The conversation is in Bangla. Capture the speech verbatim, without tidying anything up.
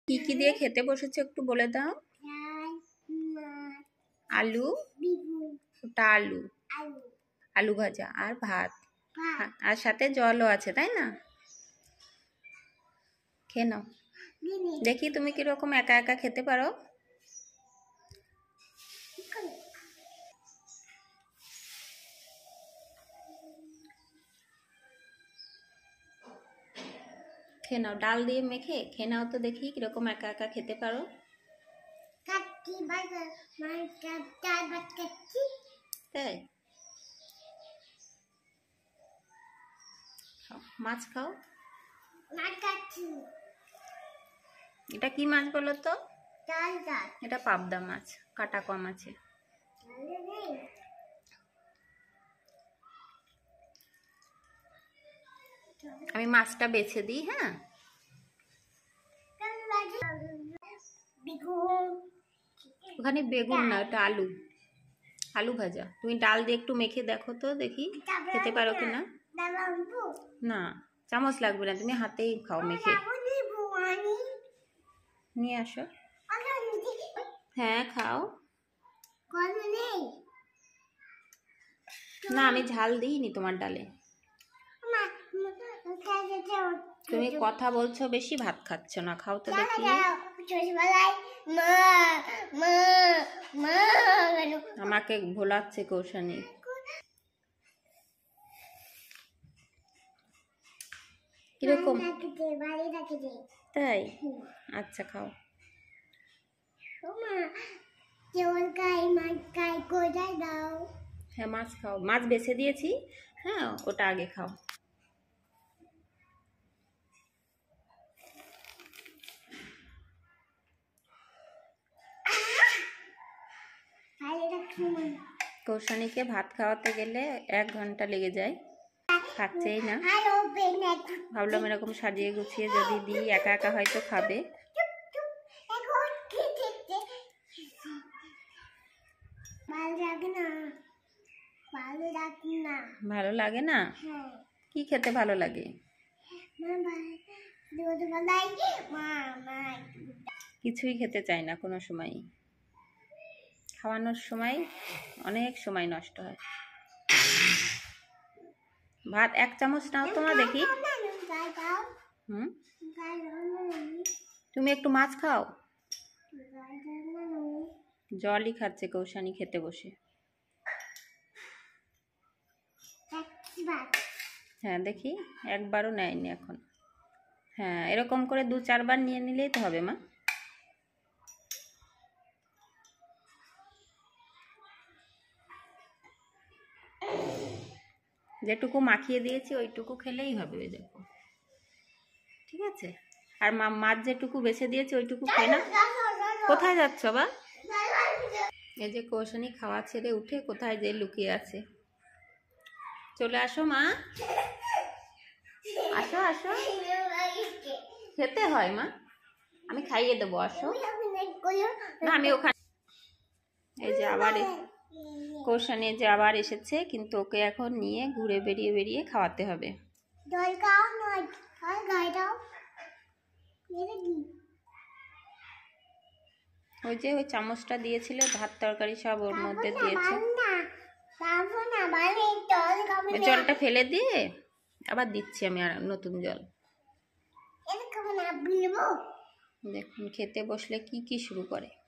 কি কি দিয়ে খেতে বসেছো একটু বলে দাও। আলু, ওটা আলু, আলু ভাজা আর ভাত, আর সাথে জলও আছে, তাই না? খেয়ে নাও, দেখি তুমি কিরকম একা একা খেতে পারো। খেয়ে নাও, ডাল দিয়ে মেখে খেয়ে নাও তো দেখি কিরকম একা একা খেতে পারো। তাই মাছ খাও। এটা কি মাছ বলো তো? এটা পাবদা মাছ, কাটা কম আছে। আমি মাছটা বেছে দিই। হ্যাঁ, ওখানে বেগুন না, ওটা আলু, আলু ভাজা। তুমি ডাল দিয়ে একটু মেখে দেখো তো দেখি খেতে পারো কিনা। না, চামচ লাগবে না, তুমি হাতেই খাও মেখে। নিয়ে আসো। হ্যাঁ খাও। না, আমি ঝাল দিইনি তোমার ডালে। তুমি কথা বলছো বেশি, ভাত খাচ্ছ না, খাও তো দেখি। আমাকে ভোলাচ্ছে কৌশানি। কিরকম? তাই? আচ্ছা খাও। হ্যাঁ মাছ খাও, মাছ বেছে দিয়েছি। হ্যাঁ ওটা আগে খাও। কৌশানীকে ভাত খাওয়াতে গেলে এক ঘন্টা লেগে যায়, খাচ্ছেই না। ভাবলাম এরকম সাজিয়ে গুছিয়ে যদি দিই, একা একা হয়তো খাবে। ভালো লাগে না? কি খেতে ভালো লাগে? কিছুই খেতে চাই না কোনো সময়। খাওয়ানোর সময় অনেক সময় নষ্ট হয়। ভাত এক চামচ নাও তোমরা দেখি। হুম, তুমি একটু মাছ খাও। জলই খাচ্ছে কৌশানী খেতে বসে। হ্যাঁ দেখি, একবারও নেয়নি এখন। হ্যাঁ এরকম করে দু চারবার নিয়ে নিলেই তো হবে মা। যেটুকু মাখিয়ে দিয়েছি ওইটুকু খেলেই হবে। ওই দেখো, ঠিক আছে। আর মা মাছ যেটুকু বেছে দিয়েছে ওইটুকু খেয়ে না। কোথায় যাচ্ছ বা? এই যে কৌশানী খাওয়া ছেড়ে উঠে কোথায় যে লুকিয়ে আছে। চলে আসো মা, আসো আসো, খেতে হয় মা, আমি খাইয়ে দেবো, আসো। না আমি ওখানে, এই যে আবার কৌশানী যে আবার এসেছে, কিন্তু ওকে এখন নিয়ে ঘুরে বেরিয়ে বেরিয়ে খাওয়াতে হবে। ওই যে ওই চামচটা দিয়েছিল, ভাত তরকারি সব ওর মধ্যে দিয়েছে। জলটা ফেলে দিয়ে আবার দিচ্ছি আমি আর নতুন জল। দেখুন খেতে বসলে কি কি শুরু করে।